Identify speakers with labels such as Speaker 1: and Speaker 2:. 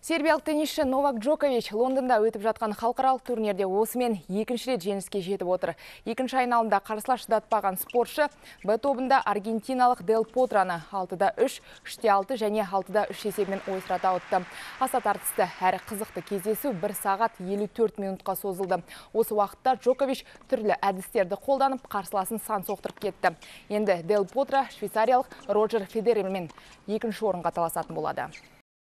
Speaker 1: Сербиялық теннисші Новак Джокович Лондонда өтіп жатқан халықаралық турнирде осымен екінші рет жеңіске жетіп отыр. Екінші айналымда қарсылас шыдатпаған спортшы Б тобында аргентиналық Дель Потраны 6-3, 3-6 және 6-3 есебімен ойсырата ұтты. Аса тартысты әрі қызықты кездесу 1 сағат 54 минутқа созылды. Осы уақытта Джокович түрлі әдістерді қолданып қарсыласын сан соқтырып кетті. Енді Дель Потро швейцариялық Роджер Федерермен екінші орынға таласатын болады.